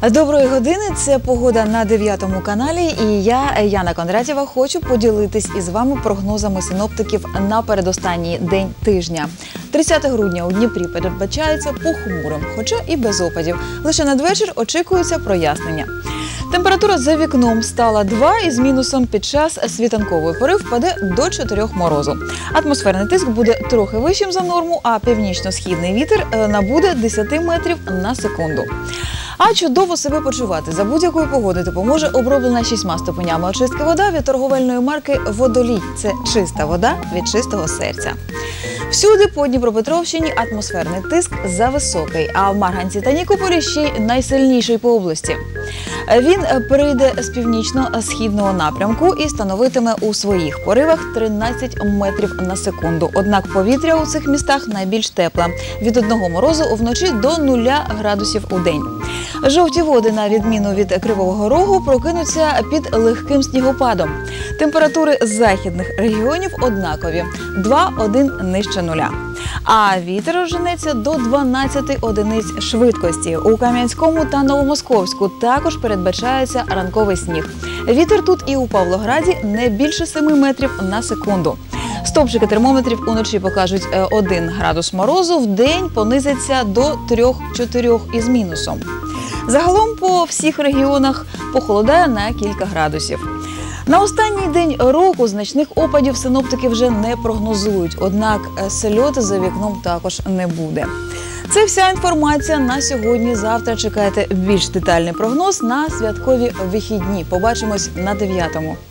Доброї години, це «Погода» на 9 каналі, і я, Яна Кондратєва, хочу поділитись із вами прогнозами синоптиків на передостанній день тижня. 30 грудня у Дніпрі передбачається похмурим, хоча і без опадів. Лише надвечір очікується прояснення. Температура за вікном стала 2 із мінусом під час світанкової пори впаде до 4 морозу. Атмосферний тиск буде трохи вищим за норму, а північно-східний вітер набуде 10 метрів на секунду. А чудово себе почувати за будь-якої погоди допоможе оброблена 6 ступенями очистки вода від торговельної марки «Водолій». Це чиста вода від чистого серця. Всюди по Дніпропетровщині атмосферний тиск зависокий, а в Марганці та Нікополі ще й найсильніший по області. Він перейде з північно-східного напрямку і становитиме у своїх поривах 13 метрів на секунду. Однак повітря у цих містах найбільш тепле – від 1 морозу вночі до 0 градусів у день. Жовті води, на відміну від Кривого Рогу, прокинуться під легким снігопадом. Температури західних регіонів однакові – 2-1 нижче нуля. А вітер розженеться до 12 одиниць швидкості. У Кам'янському та Новомосковську також передбачається ранковий сніг. Вітер тут і у Павлограді не більше 7 метрів на секунду. Стовпчики термометрів уночі покажуть 1 градус морозу, вдень понизиться до 3-4 із мінусом. Загалом по всіх регіонах похолодає на кілька градусів. На останній день року значних опадів синоптики вже не прогнозують, однак сельоти за вікном також не буде. Це вся інформація на сьогодні. Завтра чекайте більш детальний прогноз на святкові вихідні. Побачимось на 9-му.